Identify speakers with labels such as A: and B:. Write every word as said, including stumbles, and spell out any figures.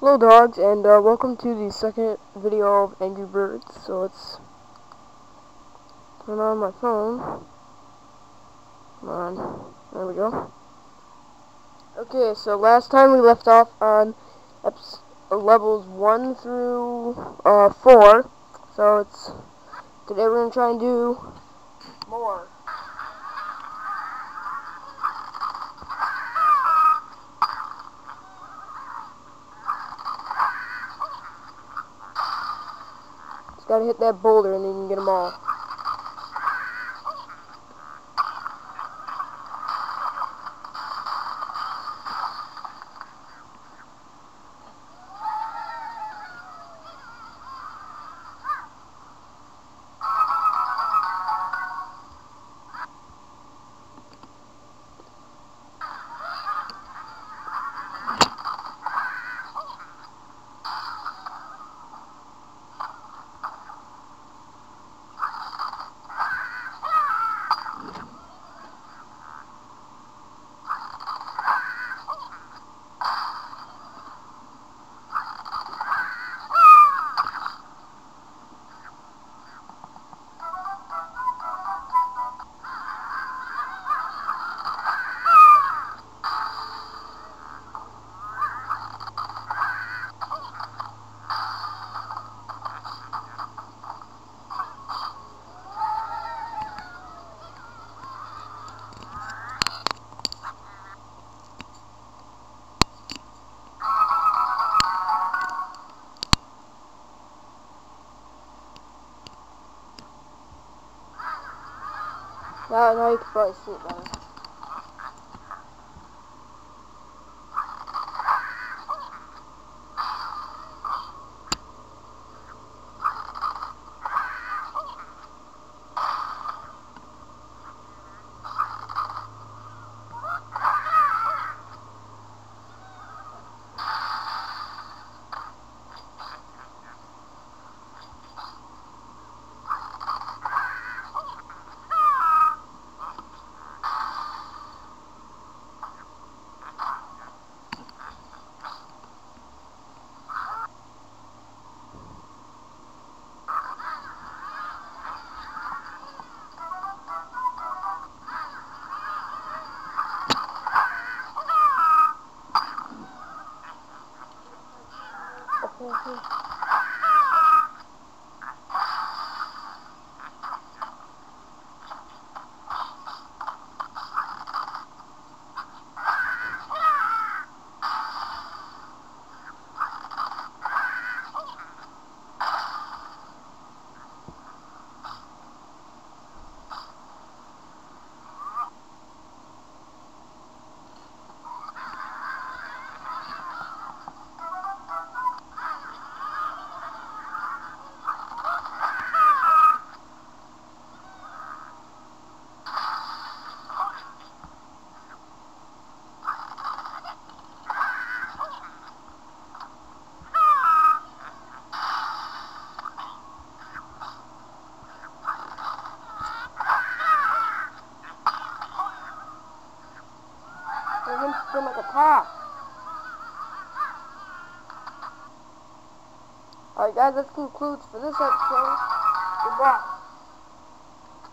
A: Hello dogs, and uh, welcome to the second video of Angry Birds. So let's turn on my phone. Come on, there we go. Okay, so last time we left off on eps uh, levels one through uh, four. So it's today we're gonna try and do more. Just gotta hit that boulder and then you can get them all. Now, now you can probably see it better. Okay. They're going to spin like a top. Alright guys, that concludes for this episode. Goodbye.